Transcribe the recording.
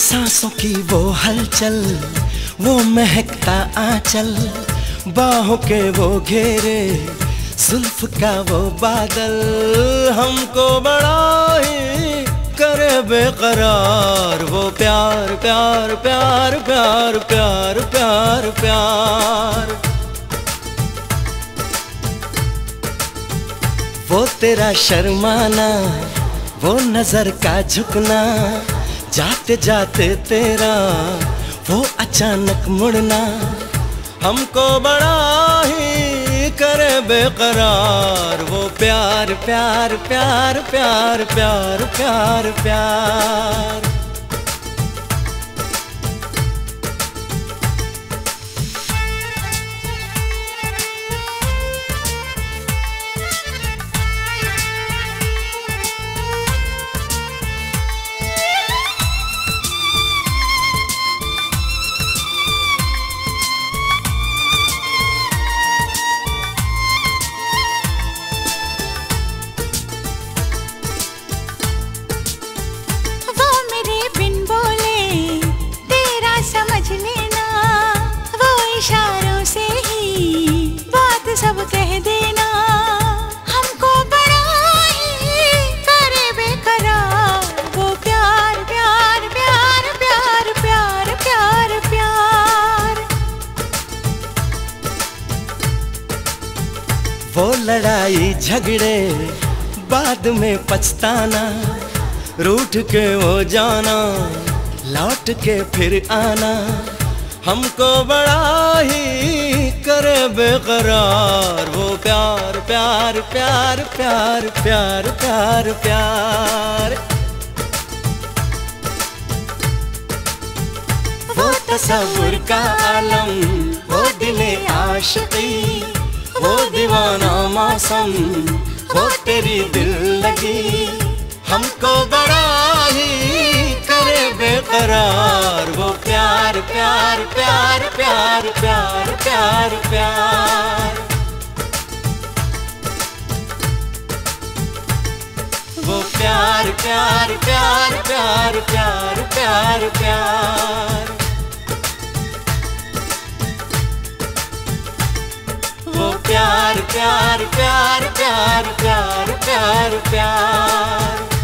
सांसों की वो हलचल, वो महकता आंचल, बाहों के वो घेरे, जुल्फ का वो बादल, हमको बड़ा ही करे बेकरार। वो प्यार प्यार प्यार प्यार प्यार प्यार प्यार। वो तेरा शर्माना, वो नजर का झुकना, जाते जाते तेरा वो अचानक मुड़ना, हमको बड़ा ही करे बेकरार। वो प्यार प्यार प्यार प्यार प्यार प्यार प्यार। सब कह देना, हमको बड़ा ही करे बेकरार। वो प्यार प्यार प्यार प्यार प्यार प्यार प्यार। वो लड़ाई झगड़े बाद में पछताना, रूठ के वो जाना, लौट के फिर आना, हमको बड़ा ही करे बेकरार। वो प्यार प्यार प्यार प्यार प्यार प्यार प्यार। वो तसव्वुर का आलम, वो दिले आशिकी, वो दीवाना मौसम, वो तेरी दिल लगी, हमको बड़ा ही करे बेकरार। वो प्यार प्यार प्यार प्यार प्यार प्यार प्यार। वो प्यार प्यार प्यार प्यार प्यार प्यार प्यार। वो प्यार प्यार प्यार प्यार प्यार प्यार प्यार।